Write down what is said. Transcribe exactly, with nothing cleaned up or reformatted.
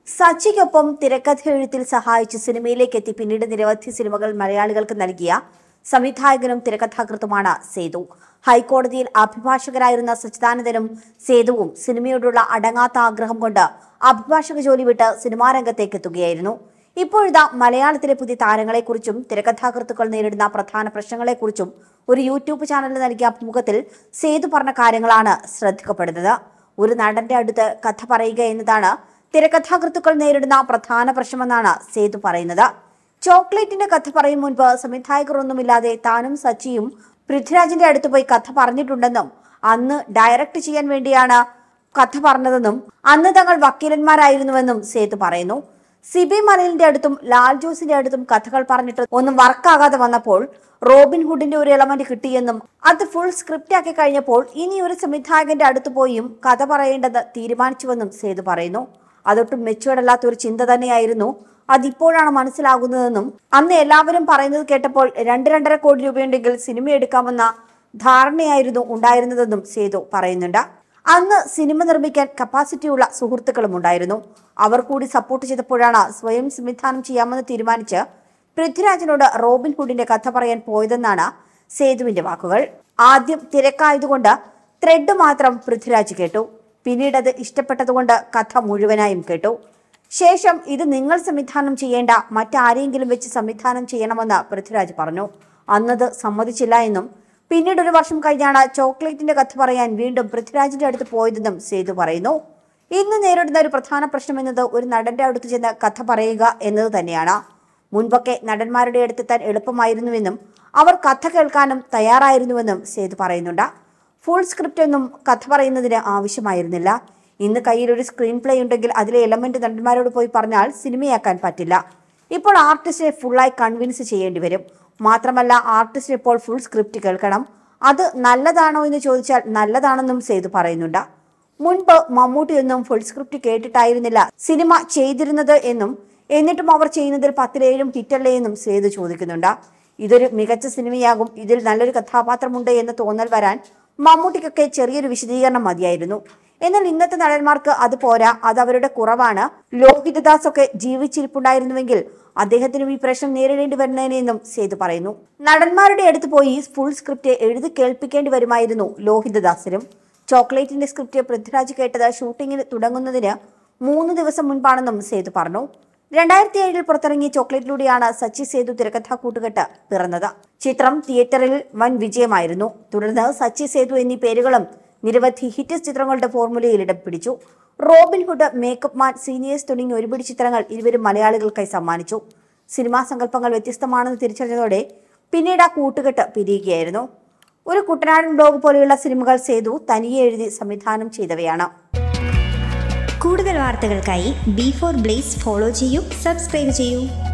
സച്ചിക്കൊപ്പം തിരക്കഥ എഴുത്തിൽ സഹായിച്ച് സിനിമയിലേക്ക് എത്തി പിന്നീട് നിരവധി സിനിമകൾ മലയാളികൾക്ക് നൽകിയ സംവിധായകനും തിരക്കഥാകൃത്തുമാണ് സേതു. ഹൈക്കോടതിയിൽ അഭിഭാഷകരായിരുന്ന സച്ചിദാനന്ദനും സേതുവും സിനിമയോടുള്ള അടങ്ങാത്ത ആഗ്രഹം കൊണ്ട് അഭിഭാഷക ജോലി വിട്ട് സിനിമാ രംഗത്തേക്ക് എത്തുകയായിരുന്നു. ഇപ്പോഴിതാ മലയാളത്തിലെ പുതിയ താരങ്ങളെക്കുറിച്ചും തിരക്കഥാകൃത്തുക്കൾ നേരിടുന്ന പ്രധാന പ്രശ്നങ്ങളെക്കുറിച്ചും ഒരു യൂട്യൂബ് ചാനലിന് നൽകിയ അഭിമുഖത്തിൽ സേതു പറഞ്ഞ കാര്യങ്ങളാണ് ശ്രദ്ധിക്കപ്പെടുന്നത്. ഒരു നടന്റെ അടുത്ത് കഥ പറയുക എന്നതാണ് തിരക്കഥാകൃത്തുക്കൾ നേരിടുന്ന പ്രധാന പ്രശ്നമെന്നാണ് സേതു പറയുന്നത്. ചോക്ലേറ്റിന്റെ കഥ പറയും മുൻപ് സംവിധായകർ ഒന്നുമില്ലാതെ താനും സച്ചിയും പൃഥ്വിരാജിന്റെ അടുത്ത് പോയി കഥ പറഞ്ഞിട്ടുണ്ടെന്നും അന്ന് ഡയറക്ട് ചെയ്യാൻ വേണ്ടിയാണ് കഥ പറഞ്ഞതെന്നും അന്ന് തങ്ങൾ വക്കീലന്മാരായിരുന്നുവെന്നും സേതു പറയുന്നു. സിബി മലയിലിന്റെ അടുത്തും ലാൽ ജോസിന്റെ അടുത്തും കഥകൾ പറഞ്ഞിട്ട് ഒന്നും വർക്കാകാതെ വന്നപ്പോൾ റോബിൻഹുഡിന്റെ ഒരു എലമെന്റ് കിട്ടിയെന്നും അത് ഫുൾ സ്ക്രിപ്റ്റ് ആക്കി കഴിഞ്ഞപ്പോൾ ഇനി ഒരു സംവിധായകന്റെ അടുത്ത് പോയും കഥ പറയേണ്ടത് തീരുമാനിച്ചുവെന്നും സേതു പറയുന്നു. അതൊട്ടും മെച്ചുവേർഡ് അല്ലാത്ത ഒരു ചിന്ത തന്നെയായിരുന്നു. അതിപ്പോഴാണ് മനസ്സിലാകുന്നതെന്നും അന്ന് എല്ലാവരും പറയുന്നത് കേട്ടപ്പോൾ രണ്ട് രണ്ടര കോടി രൂപയുണ്ടെങ്കിൽ സിനിമ എടുക്കാമെന്ന ധാരണയായിരുന്നു ഉണ്ടായിരുന്നതെന്നും സേതു പറയുന്നുണ്ട്. അന്ന് സിനിമ നിർമ്മിക്കാൻ കപ്പാസിറ്റിയുള്ള സുഹൃത്തുക്കളും ഉണ്ടായിരുന്നു. അവർ കൂടി സപ്പോർട്ട് ചെയ്തപ്പോഴാണ് സ്വയം സംവിധാനം ചെയ്യാമെന്ന് തീരുമാനിച്ച് പൃഥ്വിരാജിനോട് റോബിൻഹുഡിന്റെ കഥ പറയാൻ പോയതെന്നാണ് സേതുവിന്റെ വാക്കുകൾ. ആദ്യം തിരക്കായതുകൊണ്ട് ത്രെഡ് മാത്രം പൃഥ്വിരാജ് കേട്ടു. പിന്നീട് അത് ഇഷ്ടപ്പെട്ടതുകൊണ്ട് കഥ മുഴുവനായും കേട്ടു. ശേഷം ഇത് നിങ്ങൾ സംവിധാനം ചെയ്യേണ്ട, മറ്റാരെങ്കിലും വെച്ച് സംവിധാനം ചെയ്യണമെന്ന് പൃഥ്വിരാജ് പറഞ്ഞു. അന്നത് സമ്മതിച്ചില്ല എന്നും പിന്നീട് ഒരു വർഷം കഴിഞ്ഞാണ് ചോക്ലേറ്റിന്റെ കഥ പറയാൻ വീണ്ടും പൃഥ്വിരാജിന്റെ അടുത്ത് പോയതെന്നും സേതു പറയുന്നു. ഇന്ന് നേരിടുന്ന ഒരു പ്രധാന പ്രശ്നം എന്നത് ഒരു നടന്റെ അടുത്ത് ചെന്ന് കഥ പറയുക എന്നത് തന്നെയാണ്. മുൻപൊക്കെ നടന്മാരുടെ അടുത്തെത്താൻ എളുപ്പമായിരുന്നുവെന്നും അവർ കഥ കേൾക്കാനും തയ്യാറായിരുന്നുവെന്നും സേതു പറയുന്നുണ്ട്. ഫുൾ സ്ക്രിപ്റ്റ് ഒന്നും കഥ പറയുന്നതിന് ആവശ്യമായിരുന്നില്ല. ഇന്ന് കയ്യിൽ ഒരു സ്ക്രീൻ പ്ലേ ഉണ്ടെങ്കിൽ അതിലെ എലമെന്റ് നടന്മാരോട് പോയി പറഞ്ഞാൽ സിനിമയാക്കാൻ പറ്റില്ല. ഇപ്പോൾ ആർട്ടിസ്റ്റിനെ ഫുള്ളായി കൺവിൻസ് ചെയ്യേണ്ടി വരും. മാത്രമല്ല ആർട്ടിസ്റ്റ് ഇപ്പോൾ ഫുൾ സ്ക്രിപ്റ്റ് കേൾക്കണം. അത് നല്ലതാണോ എന്ന് ചോദിച്ചാൽ നല്ലതാണെന്നും സേതു പറയുന്നുണ്ട്. മുൻപ് മമ്മൂട്ടിയൊന്നും ഫുൾ സ്ക്രിപ്റ്റ് കേട്ടിട്ടായിരുന്നില്ല സിനിമ ചെയ്തിരുന്നത് എന്നും എന്നിട്ടും അവർ ചെയ്യുന്നതിൽ പത്തിലേഴും ഹിറ്റല്ലേ എന്നും സേതു ചോദിക്കുന്നുണ്ട്. ഇതൊരു മികച്ച സിനിമയാകും, ഇതിൽ നല്ലൊരു കഥാപാത്രമുണ്ട് എന്ന് തോന്നൽ വരാൻ മമ്മൂട്ടിക്കൊക്കെ ചെറിയൊരു വിശദീകരണം മതിയായിരുന്നു. എന്നാൽ ഇന്നത്തെ നടന്മാർക്ക് അത് പോരാ, അത് അവരുടെ കുറവാണ്. ലോഹിതദാസ് ഒക്കെ ജീവിച്ചിരിപ്പുണ്ടായിരുന്നുവെങ്കിൽ അദ്ദേഹത്തിനും ഈ പ്രശ്നം നേരിടേണ്ടി വരുന്നതിനെന്നും സേതു പറയുന്നു. നടന്മാരുടെ അടുത്ത് പോയി ഫുൾ സ്ക്രിപ്റ്റ് എഴുതി കേൾപ്പിക്കേണ്ടി വരുമായിരുന്നു ലോഹിതദാസിനും. ചോക്ലേറ്റിന്റെ സ്ക്രിപ്റ്റ് പൃഥ്വിരാജ് കേട്ടത് ഷൂട്ടിങ്ങിന് തുടങ്ങുന്നതിന് മൂന്ന് ദിവസം മുൻപാണെന്നും സേതു പറഞ്ഞു. രണ്ടായിരത്തി ഏഴിൽ പുറത്തിറങ്ങിയ ചോക്ലേറ്റിലൂടെയാണ് സച്ചി സേതു തിരക്കഥാ കൂട്ടുകെട്ട് പിറന്നത്. ചിത്രം തിയേറ്ററിൽ വൻ വിജയമായിരുന്നു. തുടർന്ന് സച്ചി സേതു എന്നീ പേരുകളും നിരവധി ഹിറ്റ് ചിത്രങ്ങളുടെ ഫോർമുലയിൽ ഇടം പിടിച്ചു. റോബിൻഹുഡ്, മേക്കപ്പ് മാൻ, സീനിയേഴ്സ് തുടങ്ങി ഒരുപിടി ചിത്രങ്ങൾ ഇരുവരും മലയാളികൾക്കായി സമ്മാനിച്ചു. സിനിമാ സങ്കല്പങ്ങൾ വ്യത്യസ്തമാണെന്ന് തിരിച്ചറിഞ്ഞതോടെ പിന്നീട് ആ കൂട്ടുകെട്ട് പിരിയുകയായിരുന്നു. ഒരു കുട്ടനാടൻ ബ്ലോഗ് പോലെയുള്ള സിനിമകൾ സേതു തനിയെ എഴുതി സംവിധാനം ചെയ്തവയാണ്. കൂടുതൽ വാർത്തകൾക്കായി ബി ഫോർ ബ്ലേസ് ഫോളോ ചെയ്യൂ, സബ്സ്ക്രൈബ് ചെയ്യൂ.